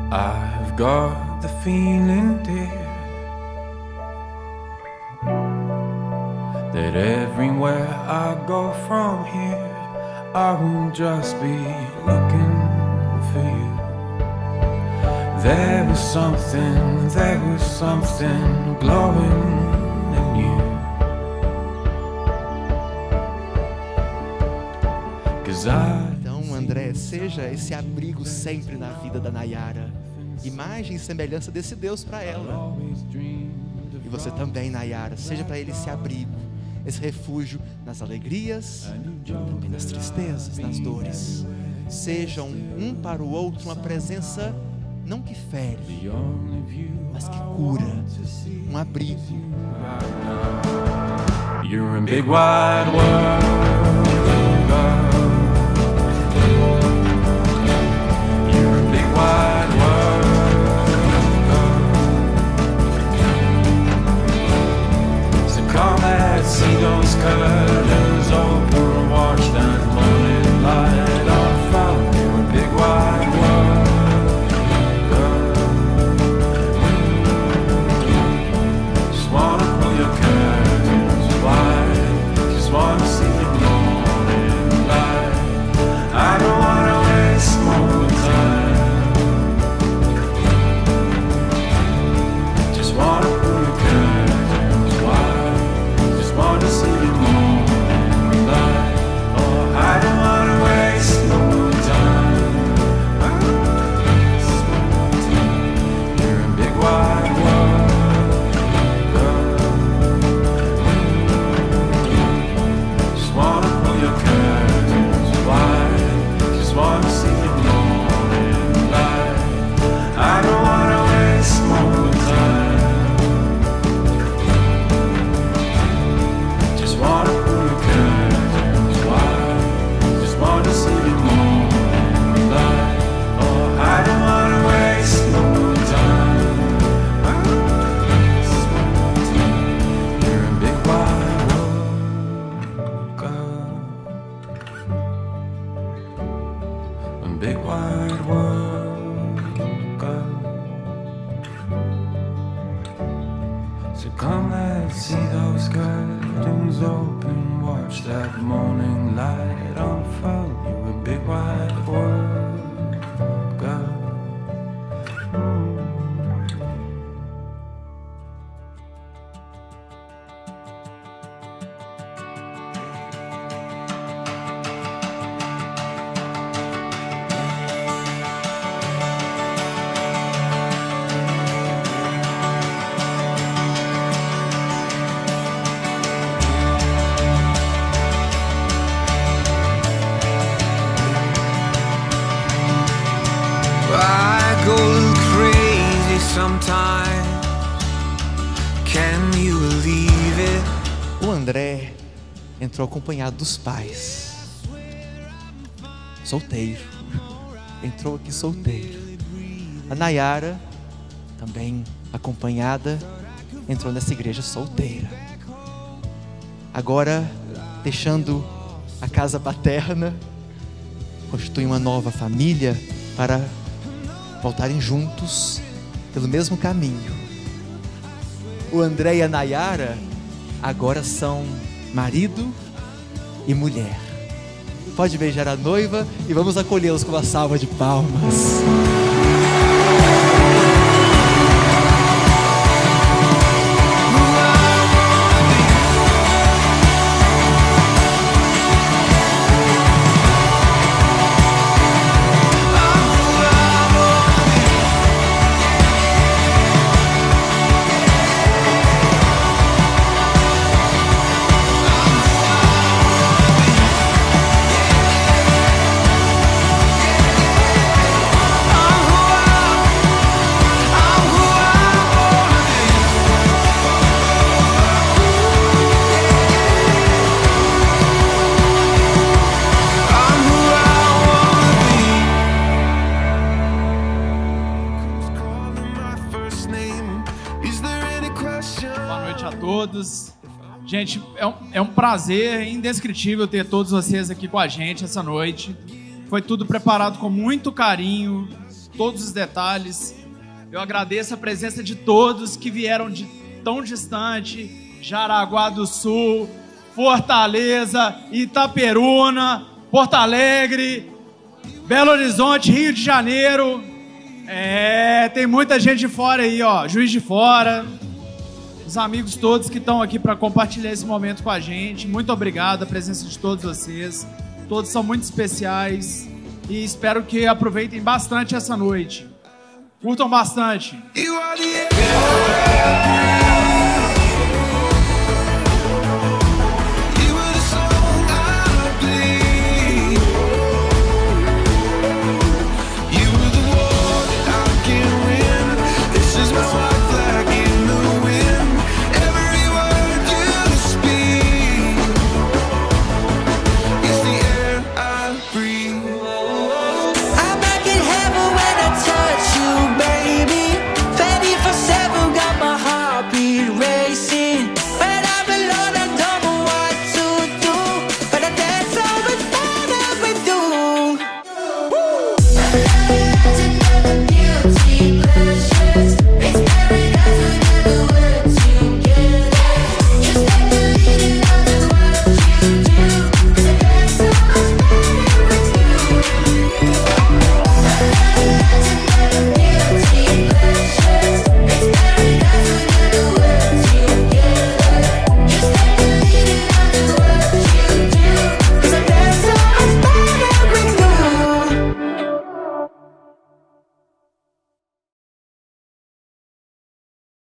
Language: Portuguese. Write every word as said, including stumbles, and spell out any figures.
I've got the feeling, dear, that everywhere I go from here, I won't just be looking for you. There was something, there was something glowing in you. 'Cause I... Então, André, seja esse abrigo sempre na vida da Nayara, imagem e semelhança desse Deus para ela. E você também, Nayara, seja para ele esse abrigo, esse refúgio nas alegrias, também nas tristezas, nas dores. Sejam um para o outro uma presença não que fere, mas que cura, um abrigo. You're a big wide world, girl. You're a big wide world, girl. So come and see those curtains open, watch that morning light unfold. You're a big wide world. Want to see the morning light. I don't want to waste more time. Just want to pull the curtains wide. Just want to see the morning light. Oh, I don't want to waste more time. I don't want to waste more time. You're a big wide world. Wanna pull your curtains wide. Just wanna see the morning light. I don't wanna waste more time. Just wanna pull your curtains wide. Just wanna see the morning light. Oh, I don't wanna waste more time. I don't wanna waste more time. You're a big wide big wide world, girl. So come, let's see those curtains open, watch that morning light unfold. You're a big wide world, girl. Mm. O André entrou acompanhado dos pais, solteiro, entrou aqui solteiro. A Nayara, também acompanhada, entrou nessa igreja solteira. Agora, deixando a casa paterna, constitui uma nova família para voltarem juntos pelo mesmo caminho. O André e a Nayara agora são marido e mulher. Pode beijar a noiva e vamos acolhê-los com uma salva de palmas. Gente, é um, é um prazer indescritível ter todos vocês aqui com a gente essa noite. Foi tudo preparado com muito carinho, todos os detalhes. Eu agradeço a presença de todos que vieram de tão distante, Jaraguá do Sul, Fortaleza, Itaperuna, Porto Alegre, Belo Horizonte, Rio de Janeiro. É, tem muita gente de fora aí, ó, Juiz de Fora. Os amigos todos que estão aqui para compartilhar esse momento com a gente. Muito obrigado a presença de todos vocês. Todos são muito especiais e espero que aproveitem bastante essa noite. Curtam bastante. You are the